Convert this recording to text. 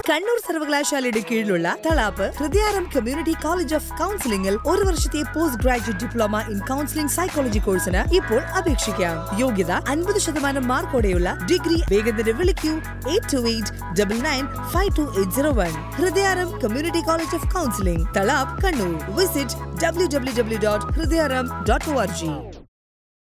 Kannur സർവകലാശാലയുടെ കീഴിലുള്ള Thalap Hrudayaram Community College of Counselling ഒരു വർഷത്തെ postgraduate diploma in Counselling Psychology കോഴ്സിന് ഇപ്പോൾ അപേക്ഷിക്കാം. യോഗ്യത 50% മാർക്കോടെയുള്ള ഡിഗ്രി. വേഗത്തിൽ വിളിക്കൂ 8289952801. Hrudayaram Community College of Counselling, Thalap, Kannur. Visit www.hrudayaram.org.